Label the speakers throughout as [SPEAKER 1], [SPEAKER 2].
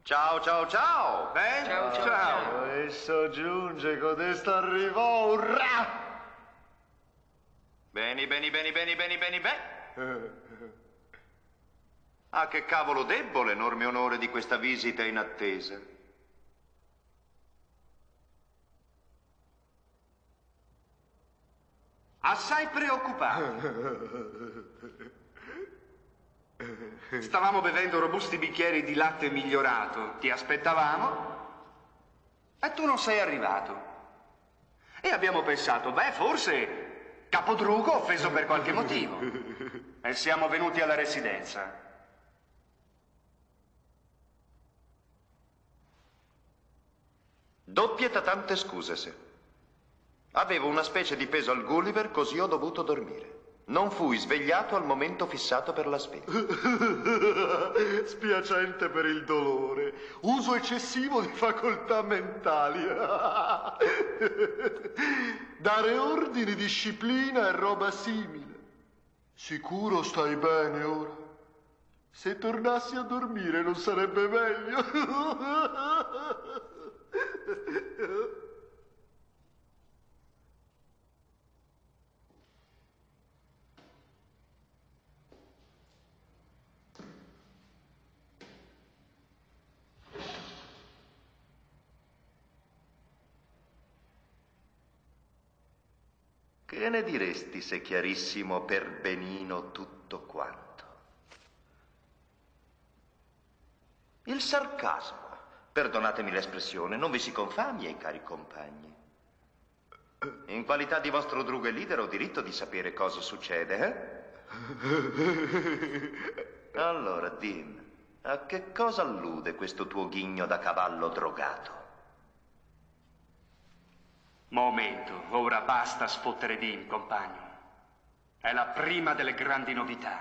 [SPEAKER 1] Ciao, ciao, ciao!
[SPEAKER 2] Ciao, ciao, ciao.
[SPEAKER 3] Esso giunge, codesto arrivò, urrà!
[SPEAKER 1] Bene. Ah, che cavolo debbo l'enorme onore di questa visita in attesa.
[SPEAKER 2] Assai preoccupato. Stavamo bevendo robusti bicchieri di latte migliorato. Ti aspettavamo e tu non sei arrivato. E abbiamo pensato, beh, forse Capodrugo offeso per qualche motivo. E siamo venuti alla residenza.
[SPEAKER 1] Doppieta tante scuse, se. Avevo una specie di peso al Gulliver, così ho dovuto dormire. Non fui svegliato al momento fissato per la sveglia.
[SPEAKER 3] Spiacente per il dolore. Uso eccessivo di facoltà mentali. Dare ordini, disciplina e roba simile. Sicuro stai bene ora? Se tornassi a dormire non sarebbe meglio?
[SPEAKER 1] Che ne diresti se chiarissimo per benino tutto quanto? Il sarcasmo, perdonatemi l'espressione, non vi si confà, miei cari compagni. In qualità di vostro drugo e leader ho diritto di sapere cosa succede, eh? Allora, dimmi, a che cosa allude questo tuo ghigno da cavallo drogato?
[SPEAKER 2] Momento, ora basta sfottere Dim, compagno. È la prima delle grandi novità.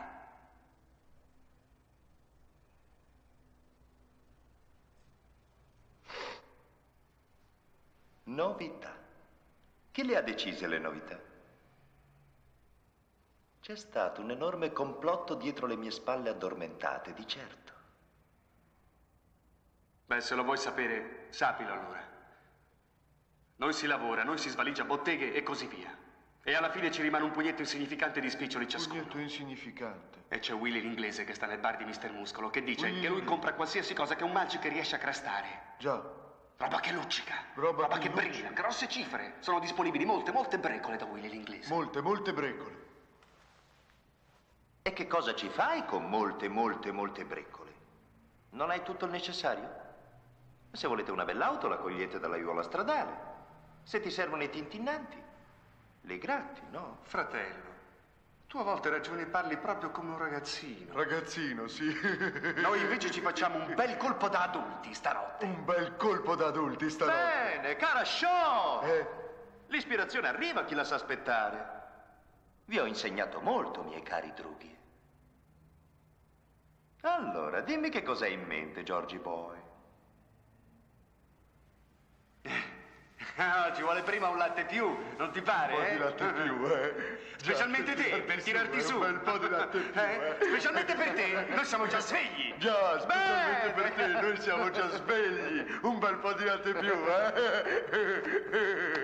[SPEAKER 1] Novità. Chi le ha decise le novità? C'è stato un enorme complotto dietro le mie spalle addormentate, di certo.
[SPEAKER 2] Beh, se lo vuoi sapere, sappilo allora. Noi si lavora, noi si svaligia botteghe e così via. E alla fine ci rimane un pugnetto insignificante di spiccioli ciascuno.
[SPEAKER 3] Pugnetto insignificante.
[SPEAKER 2] E c'è Willy l'inglese che sta nel bar di Mr. Muscolo che dice che lui compra qualsiasi cosa che un Magic riesce a crastare.
[SPEAKER 3] Già.
[SPEAKER 2] Roba che luccica.
[SPEAKER 3] Roba
[SPEAKER 2] che brilla. Grosse cifre. Sono disponibili molte brecole da Willy l'inglese.
[SPEAKER 3] Molte brecole.
[SPEAKER 1] E che cosa ci fai con molte breccole? Non hai tutto il necessario? Se volete una bella auto la cogliete dall'aiuola stradale. Se ti servono i tintinnanti, le gratti, no?
[SPEAKER 2] Fratello, tu a volte ragioni e parli proprio come un ragazzino.
[SPEAKER 3] Ragazzino, sì.
[SPEAKER 2] Noi invece ci facciamo un bel colpo da adulti stanotte.
[SPEAKER 3] Un bel colpo da adulti stanotte.
[SPEAKER 1] Bene, cara Shaw! L'ispirazione arriva a chi la sa aspettare. Vi ho insegnato molto, miei cari drughi. Allora, dimmi che cosa hai in mente, Georgie Boy.
[SPEAKER 2] Ah, ci vuole prima un latte più, non ti pare?
[SPEAKER 3] Un po' di latte più,
[SPEAKER 2] Specialmente te, per tirarti su.
[SPEAKER 3] Un bel po' di latte più,
[SPEAKER 2] Specialmente per te, noi siamo già svegli.
[SPEAKER 3] Già, specialmente per te, noi siamo già svegli. Un bel po' di latte più,